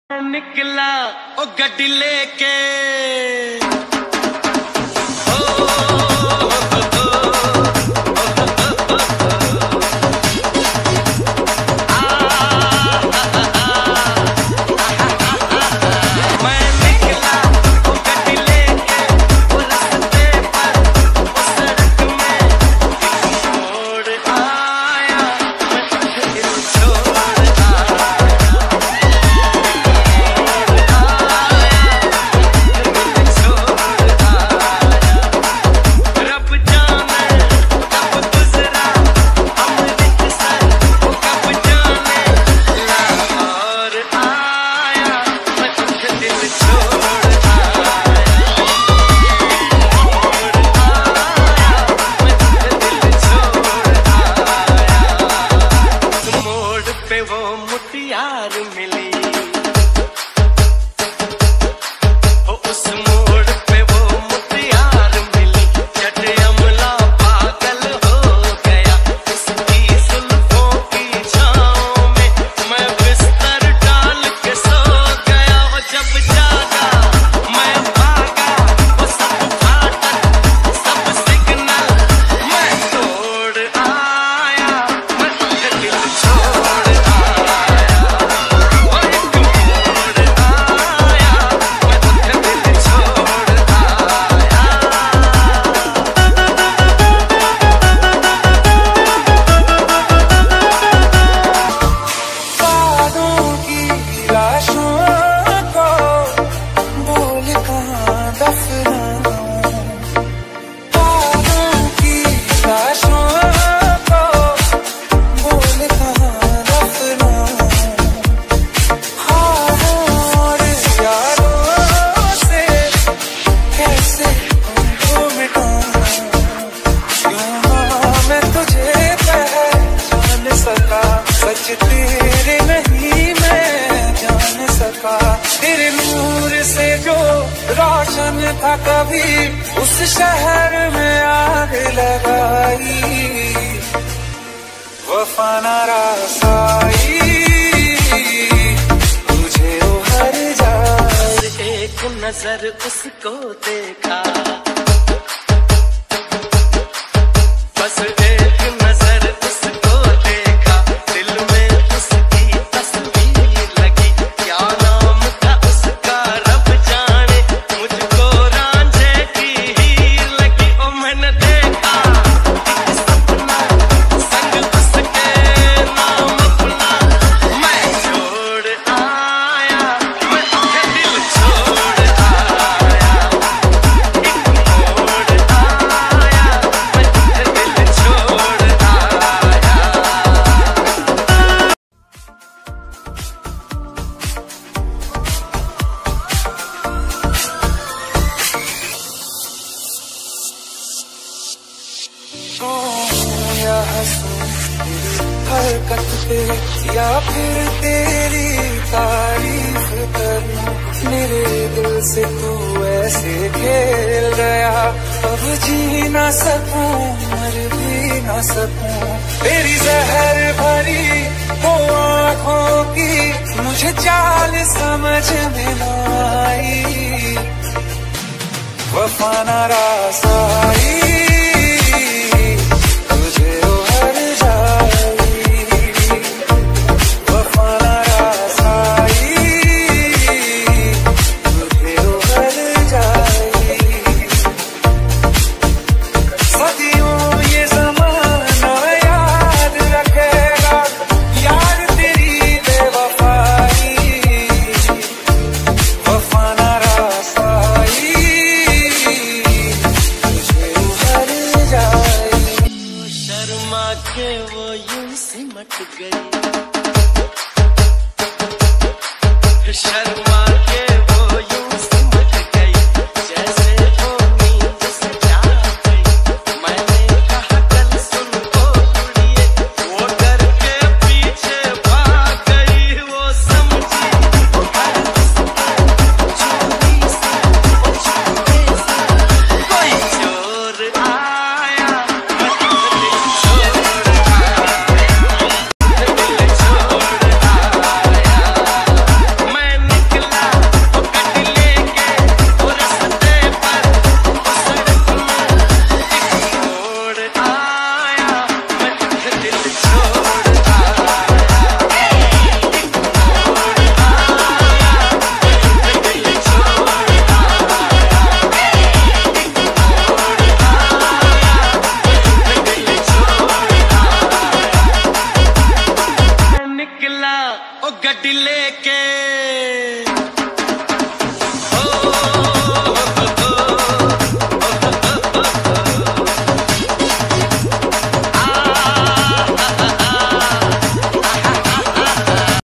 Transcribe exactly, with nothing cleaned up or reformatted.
निकला ओ गड्डी लेके था कभी उस शहर में आग लगाई, वफा ना रसाई तुझे वो हर जाए। एक नजर उसको देखा, बस एक नजर उसको देखा, दिल में उसकी तस्वीर लगी। क्या नाम था उसका रब जाने, मुझको रांझे की हीर लगी। ओ मैंने देखा एक सपना, संग उसके नाम अपना मैं छोड़ आया, मैं दिल छोड़ आया। एक मोड़ आया, मैं दिल छोड़ आया। या हंसूं हरकत पे या फिर तेरी तारीफ करूं, मेरे दिल से तू ऐसे खेल गया, अब जी ना सकूं मर भी ना सकूं। तेरी जहर भरी वो आँखों की मुझे चाल समझ में न आई, वफा ना रसाई तुझे वो हर जाई, वफा ना रसाई तुझे वो हर जाई। सदियों ये ज़माना याद रखेगा यार तेरी बेवफाई, वफा ना रसाई तुझे वो हर जाई। शर्मा के वो यूं सिमट गई, शर्मा के वो यूं सिमट गई, जैसे वो नींद से जाग गई। मैंने कहा कल सुन ओ कुड़िए, वो डर के पीछे भाग गई। वो समझी वो हर चोरी से वो छुपे से कोई चोर आया, मैं दिल छोड़ आया, दिल छोड़ आया। मैं छोड़